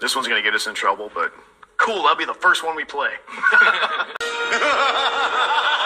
This one's going to get us in trouble, but cool, that'll be the first one we play.